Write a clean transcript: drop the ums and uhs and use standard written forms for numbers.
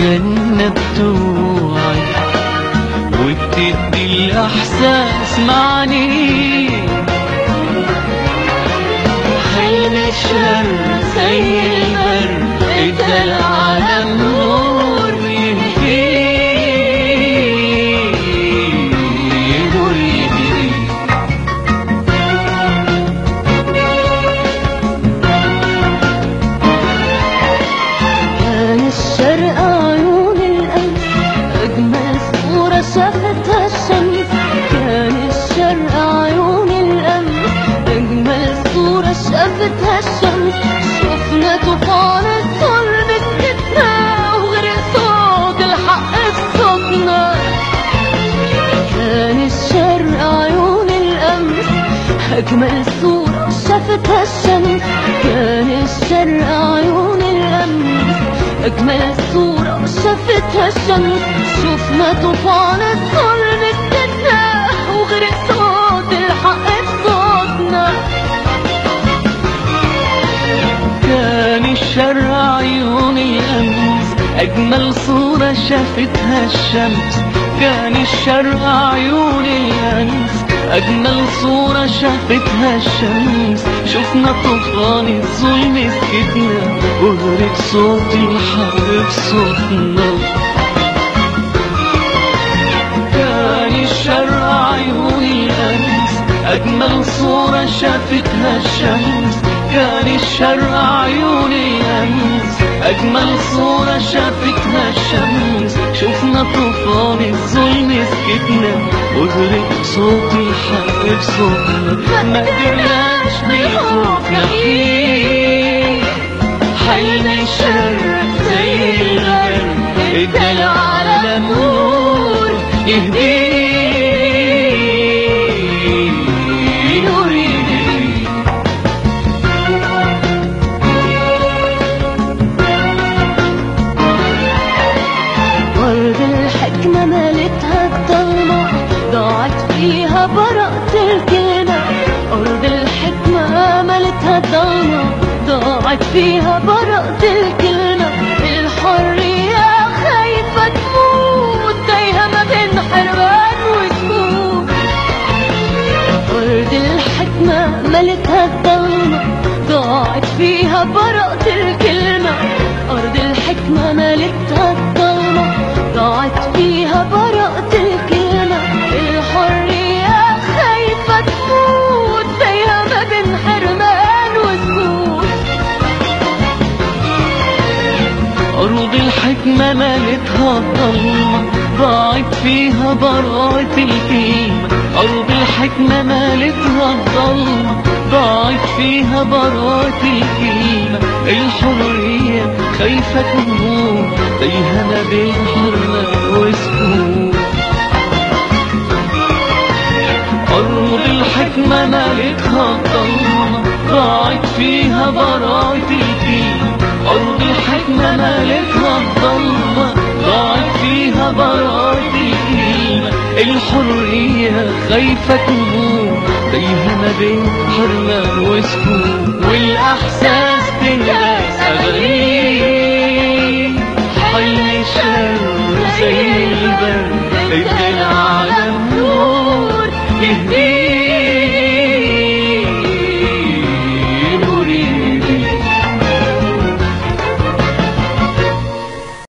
الجنة بتوعي وبتدي الإحساس معني. حلم الشر زي البرد ادى العالم نور يهديه نور يهديه. كان الشرق عيون القلب أجمل صورة شافتها الشمس. كان الشرق عيون القلب أجمل صورة شافتها الشمس. شفنا طوفان الظلم سكتنا وغرق صوت الحق في صوتنا. كان الشرق عيون الأمس أجمل صورة شافتها الشمس. كان الشرق عيون الأمس أجمل صورة شافتها الشمس. شفنا طوفان الظلم سكتنا وغرق صوت الحق في صوتنا. كان الشر عيون الأمس أجمل صورة شافتها الشمس. كان الشر عيون الأمس أجمل صورة شافتها الشمس. شفنا طوفان الظلم سكتنا وغرق صوت الحق في صوتنا. كان الشر عيون الأمس أجمل صورة شافتها الشمس. كان الشر عيون الأمس أجمل صورة شافتها الشمس. شفنا طوفان الظلم سكتنا وغرق صوت الحق في صوتنا. ما قدرناش بالخوف نحكيه. حلم الشر زي البرد ادى العالم نور يهديه نور يهديه. ورد الحكمة مالتها الضلمة ضاعت فيها براءة الكلمة. أرض الحكمة مالتها الضلمة ضاعت فيها براءة الكلمة. الحرية خايفة تموت تايهة ما بين حرمان وسكوت. أرض الحكمة مالتها الضلمة ضاعت فيها براءة الكلمة. أرض الحكمة مالتها الضلمة ضاعت فيها براءة الكلمة. الحرية خايفة تموت تايهة ما بين حرمان وسكوت. أرض الحكمة مالتها الضلمة ضاعت فيها براءة الكلمة. أرض الحكمة مالتها الضلمة ضاعت فيها براءة الكلمة. الحرية خايفة تموت تايهة ما بين حرمان وسكوت. أرض الحكمة مالتها الضلمة ضاعت فيها براءة الكلمة. أرض الحكمة مالتها الضلمة ضاعت فيها براءة الكلمة. الحرية خايفة تموت تايهة ما بين حرمان وسكوت. والأحساس تنغاس أغانيه. حلم الشر زي البرد ادى العالم نور يهديه